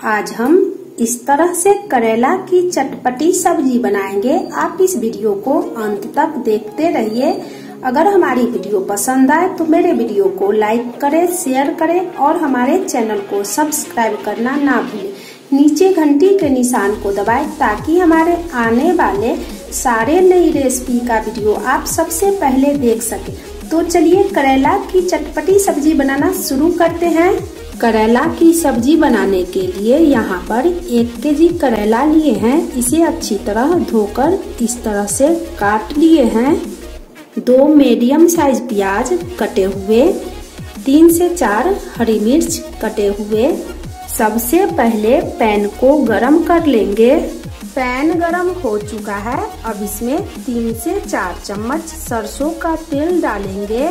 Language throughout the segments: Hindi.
आज हम इस तरह से करेला की चटपटी सब्जी बनाएंगे। आप इस वीडियो को अंत तक देखते रहिए। अगर हमारी वीडियो पसंद आए तो मेरे वीडियो को लाइक करें, शेयर करें और हमारे चैनल को सब्सक्राइब करना ना भूलें। नीचे घंटी के निशान को दबाएं ताकि हमारे आने वाले सारे नई रेसिपी का वीडियो आप सबसे पहले देख सकें। तो चलिए करेला की चटपटी सब्जी बनाना शुरू करते हैं। करेला की सब्जी बनाने के लिए यहाँ पर 1 केजी करेला लिए हैं। इसे अच्छी तरह धोकर इस तरह से काट लिए हैं। 2 मीडियम साइज प्याज कटे हुए, 3 से 4 हरी मिर्च कटे हुए। सबसे पहले पैन को गरम कर लेंगे। पैन गरम हो चुका है। अब इसमें 3 से 4 चम्मच सरसों का तेल डालेंगे।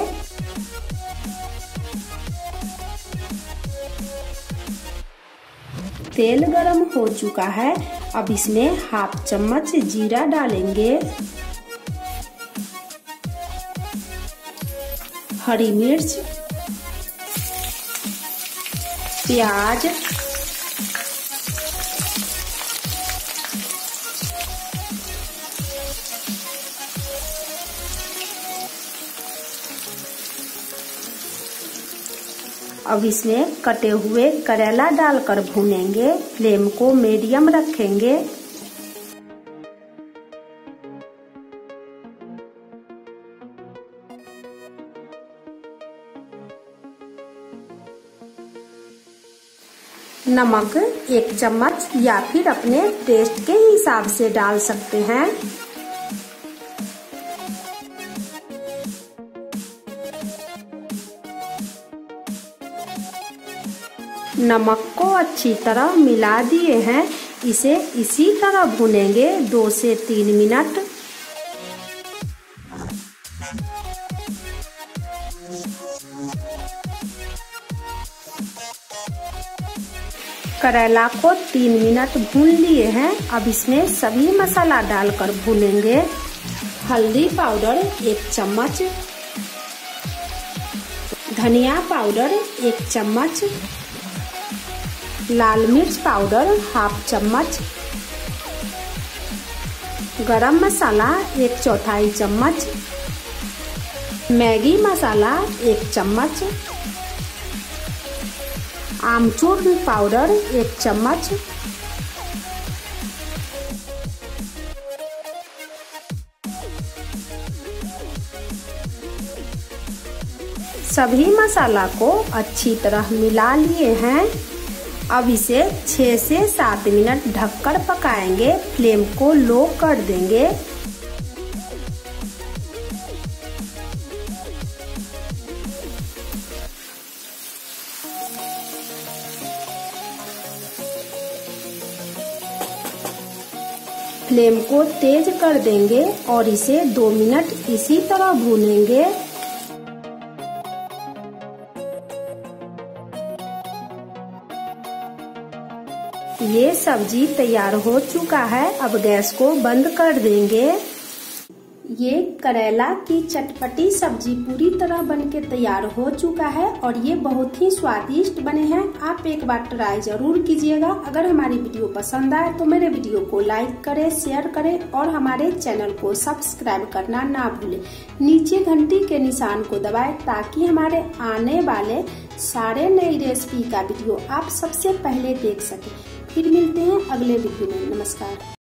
तेल गरम हो चुका है। अब इसमें हाफ चम्मच जीरा डालेंगे। हरी मिर्च, प्याज, अब इसमें कटे हुए करेला डालकर भूनेंगे। फ्लेम को मीडियम रखेंगे। नमक 1 चम्मच या फिर अपने टेस्ट के हिसाब से डाल सकते हैं। नमक को अच्छी तरह मिला दिए हैं। इसे इसी तरह भूनेंगे 2 से 3 मिनट। करेला को 3 मिनट भून लिए हैं। अब इसमें सभी मसाला डालकर भूनेंगे। हल्दी पाउडर 1 चम्मच, धनिया पाउडर 1 चम्मच, लाल मिर्च पाउडर हाफ चम्मच, गरम मसाला 1/4 चम्मच, मैगी मसाला 1 चम्मच, आमचूर पाउडर 1 चम्मच, सभी मसाला को अच्छी तरह मिला लिए हैं। अब इसे 6 से 7 मिनट ढककर पकाएंगे। फ्लेम को लो कर देंगे। फ्लेम को तेज कर देंगे और इसे 2 मिनट इसी तरह भूनेंगे। ये सब्जी तैयार हो चुका है। अब गैस को बंद कर देंगे। ये करेला की चटपटी सब्जी पूरी तरह बनके तैयार हो चुका है और ये बहुत ही स्वादिष्ट बने हैं। आप एक बार ट्राई जरूर कीजिएगा। अगर हमारी वीडियो पसंद आए तो मेरे वीडियो को लाइक करें, शेयर करें और हमारे चैनल को सब्सक्राइब करना ना भूलें। नीचे घंटी के निशान को दबाएं ताकि हमारे आने वाले सारे नई रेसिपी का वीडियो आप सबसे पहले देख सकें। फिर मिलते हैं अगले वीडियो में। नमस्कार।